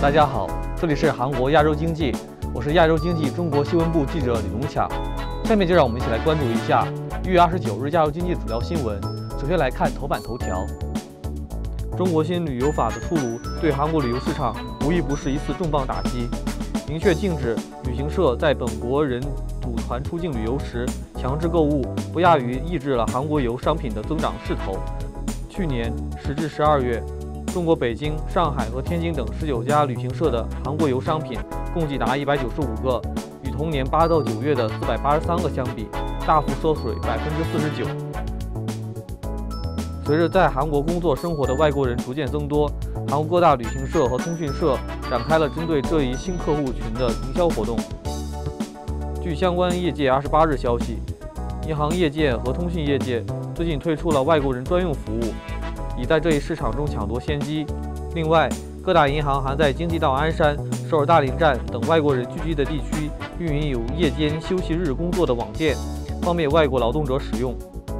大家好，这里是韩国亚洲经济，我是亚洲经济中国新闻部记者李龙强。下面就让我们一起来关注一下1月29日亚洲经济主要新闻。首先来看头版头条：中国新旅游法的出炉，对韩国旅游市场无一不是一次重磅打击，明确禁止旅行社在本国人组团出境旅游时强制购物，不亚于抑制了韩国游商品的增长势头。去年10至12月。中国北京、上海和天津等19家旅行社的韩国游商品共计达195个，与同年8到9月的483个相比，大幅缩水49%。随着在韩国工作生活的外国人逐渐增多，韩国各大旅行社和通讯社展开了针对这一新客户群的营销活动。据相关业界28日消息，银行业界和通讯业界最近推出了外国人专用服务，已在这一市场中抢夺先机。另外，各大银行还在京畿道鞍山、首尔大林站等外国人聚集的地区运营有夜间休息日工作的网店，方便外国劳动者使用。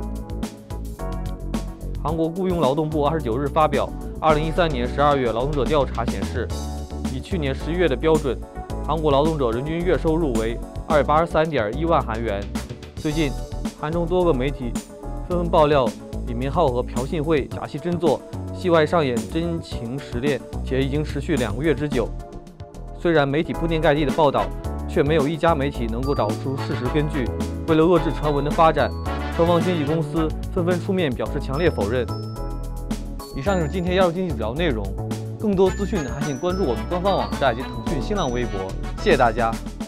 韩国雇佣劳动部29日发表2013年12月劳动者调查显示，以去年11月的标准，韩国劳动者人均月收入为283.1万韩元。最近，韩中多个媒体纷纷爆料李明浩和朴信惠假戏真做，戏外上演真情实恋，且已经持续2个月之久。虽然媒体铺天盖地的报道，却没有一家媒体能够找出事实根据。为了遏制传闻的发展，双方经纪公司纷纷出面表示强烈否认。以上就是今天亚洲经济主要内容，更多资讯还请关注我们官方网站及腾讯新浪微博。谢谢大家。